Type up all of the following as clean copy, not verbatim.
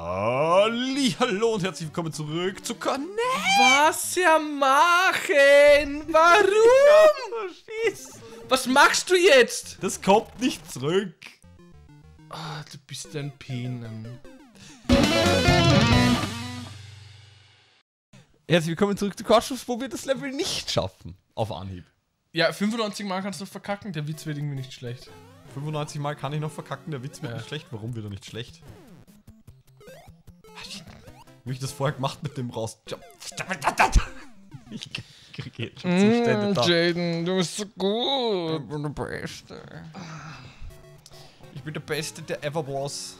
Hallo und herzlich willkommen zurück zu Connect. Was ja machen? Warum? Was machst du jetzt? Das kommt nicht zurück. Ah, du bist ein Penem. Herzlich willkommen zurück zu Couchschuss, wo wir das Level nicht schaffen. Auf Anhieb. Ja, 95 Mal kannst du verkacken, der Witz wird irgendwie nicht schlecht. 95 Mal kann ich noch verkacken, der Witz wird nicht schlecht. Warum wird er nicht schlecht? Wie ich das vorher gemacht mit dem raus. Ich kriege jetzt schon Zustände da. Jaden, du bist so gut. Ich bin der Beste. Ich bin der Beste, der ever was.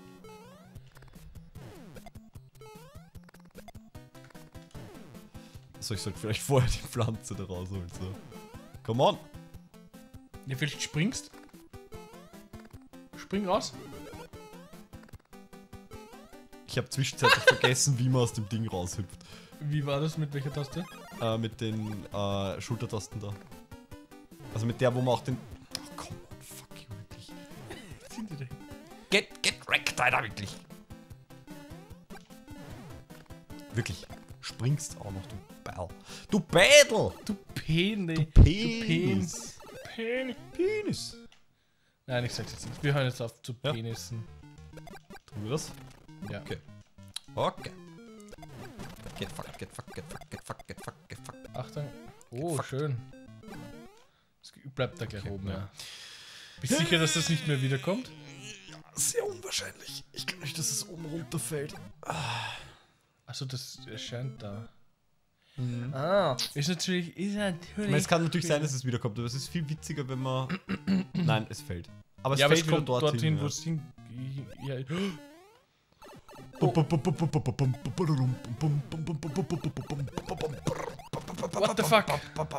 So, ich sollte vielleicht vorher die Pflanze da rausholen. So. Come on. Ja, vielleicht springst. Spring raus. Ich habe zwischenzeitlich vergessen, wie man aus dem Ding raushüpft. Wie war das? Mit welcher Taste? Mit den Schultertasten da. Also mit der, wo man auch den... Oh, komm, fuck you, wirklich. Was sind die denn? Get wrecked, Alter, wirklich. Wirklich. Springst auch noch, du Ball. Du Bädel! Du Penis. Du Penis. Penis. Penis. Nein, ich sag's jetzt nicht. Wir hören jetzt auf zu Ja. Penissen. Tun wir das? Ja. Okay. Okay. Get fucked, get fucked, get fucked, get fucked, get fucked, get fucked. Achtung. Oh, Fuck. schön. Es bleibt da gleich Okay, oben, ja. ja. Bist du sicher, dass das nicht mehr wiederkommt? Sehr unwahrscheinlich. Ich glaube nicht, dass es oben runterfällt. Achso, das erscheint da. Mhm. Ah, ist natürlich. Ich meine, es kann natürlich sein, dass es wiederkommt, aber es ist viel witziger, wenn man... Nein, es fällt. Aber es Ja, aber fällt es kommt wieder dorthin, ja. wo es hin. Ja. What the fuck?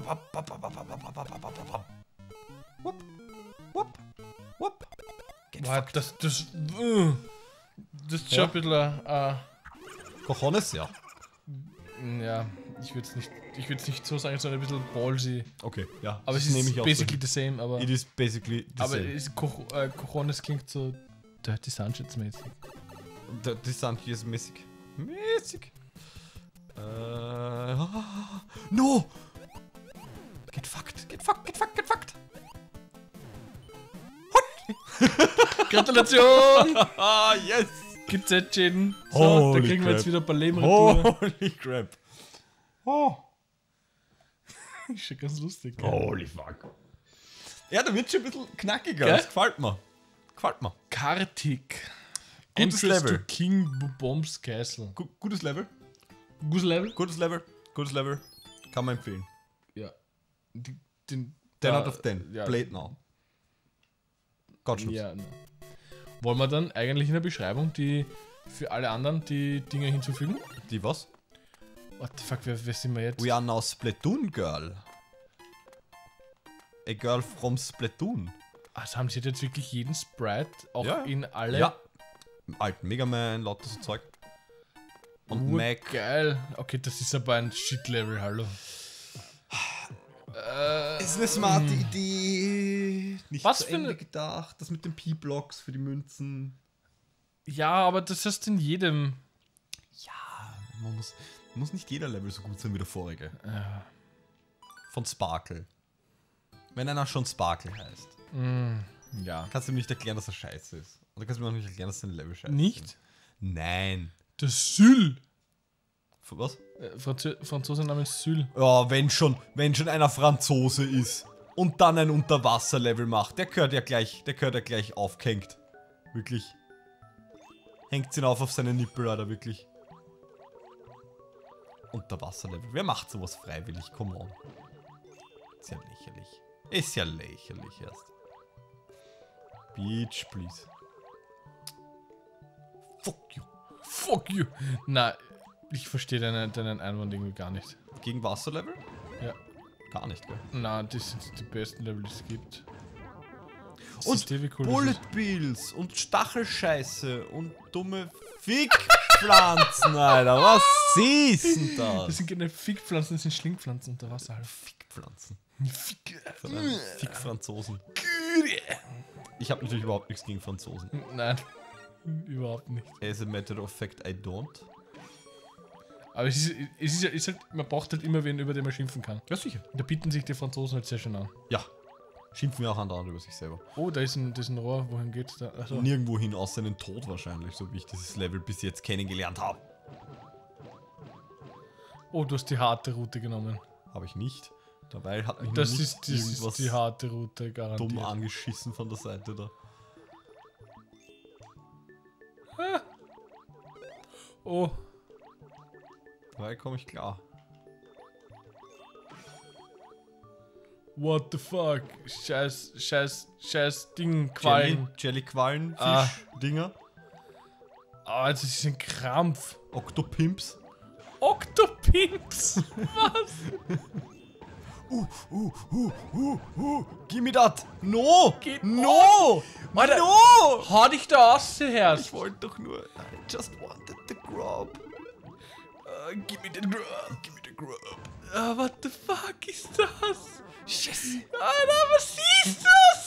Whoop, whoop, whoop. Get Boah, fucked. das ist schon Ja. ein bisschen. Cojones, ja. Ja, ich würde es nicht so sagen, sondern ein bisschen ballsy. Okay, ja. Aber das es nehme ist ich auch basically the same, aber. so. It is basically the Aber same. Cojones klingt so Dirty Sanchez-mäßig. Das sind hier mäßig. Mäßig. No! Get fucked, get fucked, get fucked, get fucked. Gratulation! Ah, yes! Gibt's jetzt, Jaden? So, Holy da kriegen wir jetzt crap. wieder ein paar Leben retour. Holy crap. Oh. Ist schon ganz lustig. Gell? Holy fuck. Ja, da wird schon ein bisschen knackiger. Gell? Das gefällt mir. Gefällt mir. Kartik. Gutes Entrance Level. to King Bombs Castle. Gutes Level. Gutes Level? Gutes Level. Gutes Level. Kann man empfehlen. Ja. 10 out of 10. Ja. Play it now. Gottschluss. Ja. No. Wollen wir dann eigentlich in der Beschreibung die für alle anderen die Dinge hinzufügen? Die was? What the fuck, wer sind wir jetzt? We are now Splatoon Girl. A girl from Splatoon. Also haben sie jetzt wirklich jeden Sprite auch Ja. in alle? Ja. Im alten Mega Man, lauter so Zeug. Und Mac. Geil. Okay, das ist aber ein Shit-Level, hallo. Ist eine smarte Idee. Nicht Was zu für Ende eine- gedacht. Das mit den P-Blocks für die Münzen. Ja, aber das hast du in jedem. Ja, man muss nicht jeder Level so gut sein wie der vorige. Von Sparkle. Wenn einer schon Sparkle heißt, Ja. kannst du mir nicht erklären, dass er scheiße ist. Oder kannst du mir auch nicht erklären, dass deine Level scheiße Nicht? sind. Nein. Das Syl. Für was? Franzose namens Syl. Ja, wenn schon einer Franzose ist und dann ein Unterwasserlevel macht, der gehört ja gleich aufgehängt. Wirklich. Hängt ihn auf seine Nippel, Alter, wirklich. Unterwasserlevel. Wer macht sowas freiwillig? Come on. Ist ja lächerlich. Ist ja lächerlich erst. Beach, please. Fuck you. Fuck you. Na, ich verstehe deinen Einwand irgendwie gar nicht. Gegen Wasserlevel? Ja. Gar nicht, gell? Na, das sind die besten Level, die es gibt. Und Siehst du, wie cool Bullet das ist? Bills und Stachelscheiße und dumme Fickpflanzen, Alter. Was siehst du denn da? Das sind keine Fickpflanzen, das sind Schlingpflanzen unter Wasser halt. Fickpflanzen. Fick. Von einem Fick-Franzosen. Ich habe natürlich überhaupt nichts gegen Franzosen. Nein. Überhaupt nicht. As a matter of fact, I don't. Aber es ist halt, man braucht halt immer wen, über den man schimpfen kann. Ja, sicher. Da bieten sich die Franzosen halt sehr schön an. Ja. Schimpfen wir auch andauernd über sich selber. Oh, da ist ein Rohr, wohin geht's da? Achso. Nirgendwo hin, außer einen Tod wahrscheinlich, so wie ich dieses Level bis jetzt kennengelernt habe. Oh, du hast die harte Route genommen. Habe ich nicht. Dabei hat mich Das nicht ist die harte Route, garantiert. dumm angeschissen von der Seite da. Oh, Dabei komme ich klar. what the fuck? Scheiß Ding, Quallen. Jelly-Quallen, Ah. Fisch-Dinger. Ah, das ist ein Krampf. Octopimps. Octopimps! Gimme that! No! Geht No! Alter. No! Hau dich da aus, Herr! Ich wollte doch nur... I just wanted the grub. Gib mir den Grub. Give me the grub. What the fuck ist das? Scheiße. Alter, was ist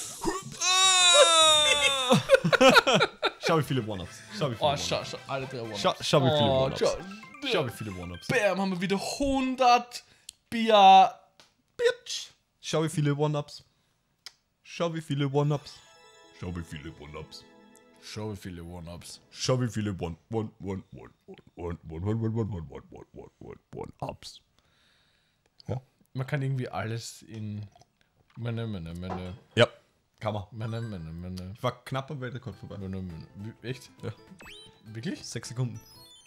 das? Schau, wie viele One-Ups. Schau, wie viele Oh, One-Ups. schau, alle drei One-Ups. Schau, wie viele Oh, One-Ups. Schau, wie viele One-Ups. Bam, haben wir wieder 100 Bier. Bitch. Schau, wie viele One-Ups. Schau, wie viele One-Ups. Schau, wie viele One-Ups. Schau, wie viele One-Ups. Schau, wie viele One-Ups. Man kann irgendwie alles in meine. Ja, kann man. Meine. Ich war knapp am Weltrekord vorbei. Echt? Ja. Wirklich? 6 Sekunden.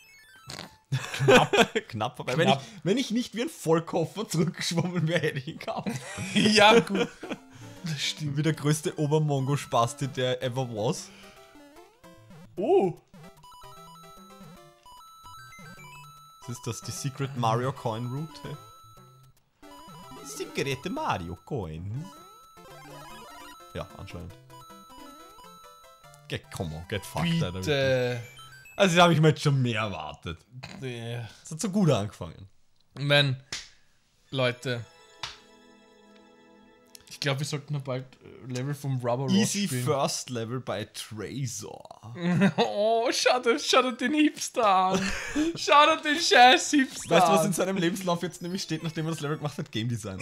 Knapp vorbei. Knapp. Wenn ich nicht wie ein Vollkoffer zurückgeschwommen wäre, hätte ich ihn gehabt. Ja, gut. Das stimmt. Wie der größte Obermongo-Spasti, der ever was. Oh. Was ist das? Die Secret Mario Coin Route? Hey? Secret Mario Coin. Ja, anscheinend. Come on, get fucked, Alter. Bitte. Also, da habe ich mir jetzt schon mehr erwartet. Ja. Es hat so gut angefangen. Man, Leute. Ich glaube, wir sollten noch bald Level vom Rubber Rock Easy spielen. First Level bei Trezor. Oh, schau dir den Hipster an. Schau dir den scheiß Hipster Weißt du, was in an. seinem Lebenslauf jetzt nämlich steht, nachdem er das Level gemacht hat? Game Designer.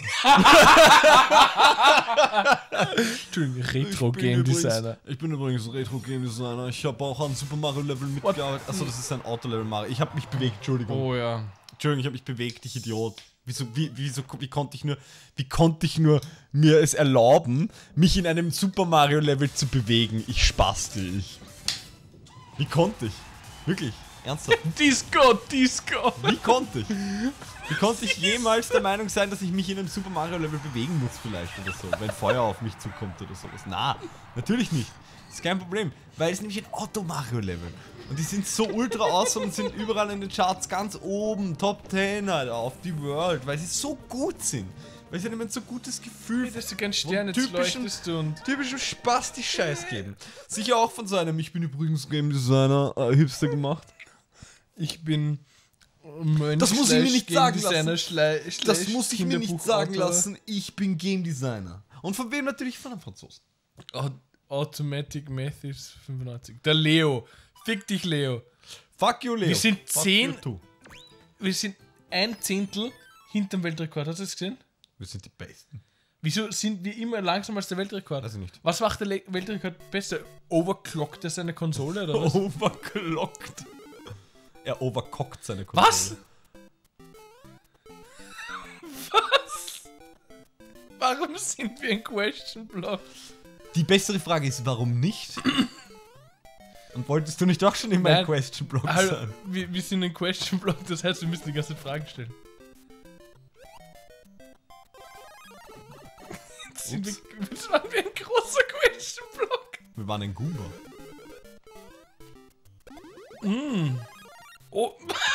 Entschuldigung, Retro-Game Designer. Ich bin übrigens Retro-Game Designer. Ich habe auch an Super Mario Level mitgearbeitet. Achso, das ist ein Auto-Level Mario. Ich habe mich bewegt, Entschuldigung. Oh ja. Entschuldigung, ich habe mich bewegt, ich Idiot. Wie konnte ich nur mir es erlauben, mich in einem Super Mario Level zu bewegen? Ich spaste ich. Wie konnte ich? Wirklich, ernsthaft. Disco! Wie konnte ich? Wie konnte ich jemals der Meinung sein, dass ich mich in einem Super Mario Level bewegen muss vielleicht oder so, wenn Feuer auf mich zukommt oder sowas? Na, natürlich nicht. Das ist kein Problem, weil es nämlich ein Auto-Mario-Level. Und die sind so ultra awesome und sind überall in den Charts ganz oben, Top 10 halt auf die World, weil sie so gut sind. Weil sie einem ein so gutes Gefühl Dass du ganz Sterne jetzt leuchtest und... typischen Spasti-Scheiß geben. Sicher auch von so einem, ich bin übrigens Game Designer, Hipster gemacht. Ich bin... Mönch Das muss ich mir nicht sagen Designer, lassen. Das muss ich mir nicht sagen Kinderbuchautor. lassen. Ich bin Game Designer. Und von wem natürlich? Von einem Franzosen. Automatic Methods 95. Der Leo. Fick dich, Leo. Fuck you, Leo. Wir sind Fuck 10. you too. Wir sind ein Zehntel hinterm Weltrekord. Hast du das gesehen? Wir sind die Besten. Wieso sind wir immer langsamer als der Weltrekord? Weiß ich nicht. Was macht der Weltrekord besser? Overclockt er seine Konsole oder was? Overclockt. Er overcockt seine Konsole. Was? Was? Warum sind wir ein Question Block? Die bessere Frage ist, warum nicht? Und wolltest du nicht doch schon immer ein Nein. Question Block Hallo, sein? wir sind ein Question Block, das heißt, wir müssen die ganze Fragen stellen. Jetzt waren wir ein großer Question Block. Wir waren ein Goomba. Oh.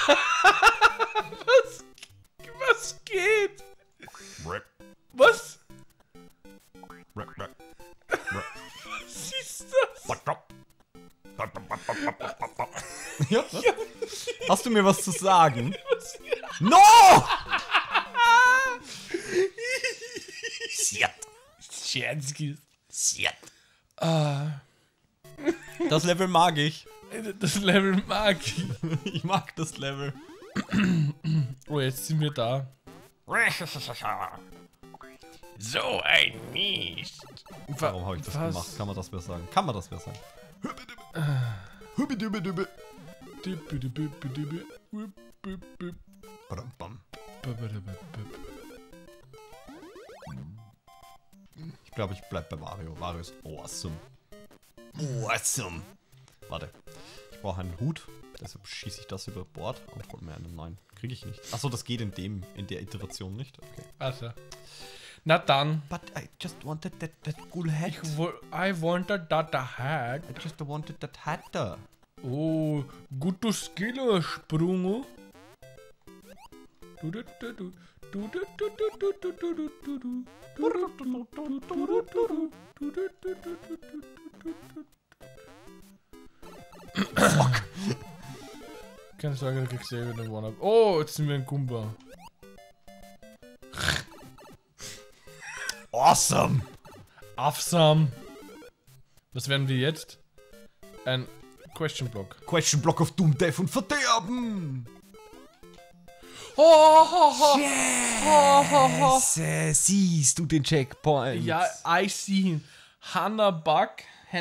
Was geht? Rap, Was? rap, rap. Was ist das? Ja, was? Hast du mir was zu sagen? Was? No! Shit. Scherz. Shit. Ah. Das Level mag ich. Das Level mag ich. Ich mag das Level. Oh, jetzt sind wir da. So ein Mist. Warum habe ich das gemacht? Kann man das wer sagen? Kann man das wer sagen? Hübidübidübi. Badum-bam. Ich glaube, ich bleib bei Mario. Mario ist awesome. Awesome. Warte. Ich brauche einen Hut. Deshalb schieße ich das über Bord und hol mir einen neuen. Kriege ich nicht. Achso, das geht in der Iteration nicht. Okay. Also. Na dann. But I just wanted that cool hat. I wanted that hat. I just wanted that hat da. Oh, guter Skillersprung. Fuck. Keine Sorge, du kriegst eh wieder einen One-Up. Oh, jetzt sind wir ein Goomba. Awesome. Awesome. Was werden wir jetzt? Ein Question Block. Question Block of Doom, Death und Verderben. Yes. Siehst du den Checkpoint? Ja, I see him. Hannah Buck.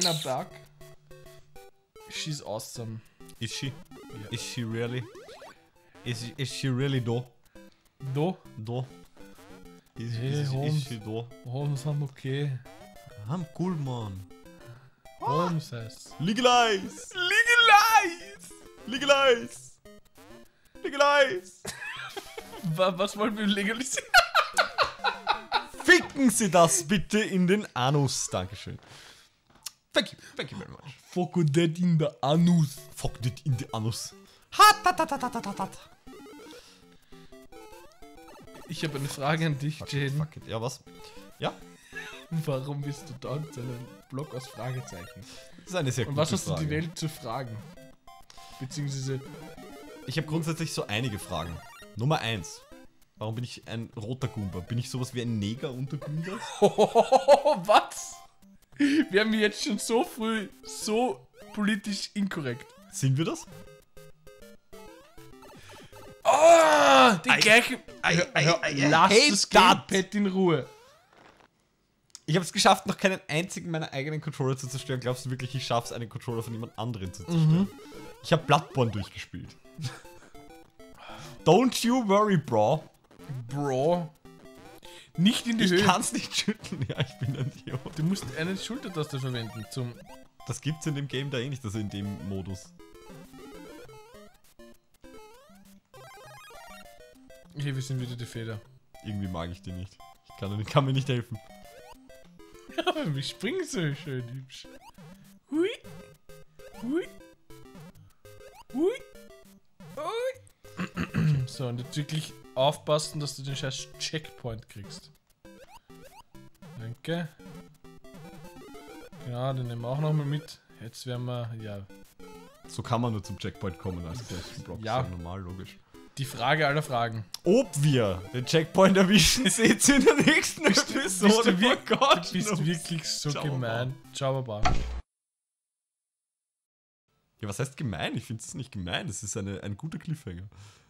She's awesome. Is she? Ja. Is she really? Is she really do? Do? Do? Hey, Is Holmes. she do? Holmes sind okay. I'm cool, man. Holmes heißt. Legalize! Legalize! Legalize! Legalize! Was wollen wir legalisieren? Ficken Sie das bitte in den Anus. Dankeschön. Thank you very much. Fuck that in the anus. Fuck it in the Anus. Hat. Ich habe eine Frage an dich, Jaden. Fuck it. Ja, was? Ja? Warum bist du da mit einem Block aus Fragezeichen? Das ist eine sehr Und gute was hast Frage. du die Welt zu fragen? Beziehungsweise... Ich habe grundsätzlich so einige Fragen. Nummer 1. Warum bin ich ein roter Goomba? Bin ich sowas wie ein Neger unter Goombas? Was? Wären wir jetzt schon so früh so politisch inkorrekt? Sind wir das? Oh, die gleiche... Lass hate das that. Gamepad in Ruhe. Ich habe es geschafft, noch keinen einzigen meiner eigenen Controller zu zerstören. Glaubst du wirklich, ich schaffe es, einen Controller von jemand anderen zu zerstören? Ich habe Bloodborne durchgespielt. Don't you worry, bro. Bro. Nicht in die Ich Höhe. kann's nicht schütteln. Ja, ich bin ein Idiot. Du musst eine Schultertaste verwenden zum... Das gibt's in dem Game da eh nicht, also in dem Modus. Hier, wir sind wieder die Feder. Irgendwie mag ich die nicht. Ich kann mir nicht helfen. Aber wir springen so schön hübsch. Hui. Hui. Hui. Hui. So, und jetzt wirklich aufpassen, dass du den scheiß Checkpoint kriegst. Danke. Genau, den nehmen wir auch nochmal mit. Jetzt werden wir, ja, So kann man nur zum Checkpoint kommen als Question Block. Ja. Ist ja normal, logisch. die Frage aller Fragen. Ob wir den Checkpoint erwischen, seht ihr in der nächsten Episode. Bist du Oh Gott, Du bist wirklich so Ciao, gemein. Ciao, Baba. Ja, was heißt gemein? Ich finde es nicht gemein. Das ist ein guter Cliffhanger.